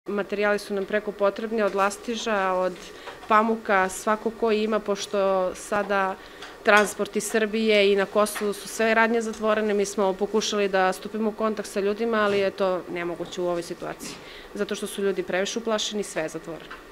Materijali su nam preko potrebni, od lastiža, od pamuka, svako ko ima, pošto sada transport iz Srbije i na Kosovu su sve radnje zatvorene. Mi smo pokušali da stupimo u kontakt sa ljudima, ali je to nemoguće u ovoj situaciji, zato što su ljudi previše uplašeni, sve je zatvoreno.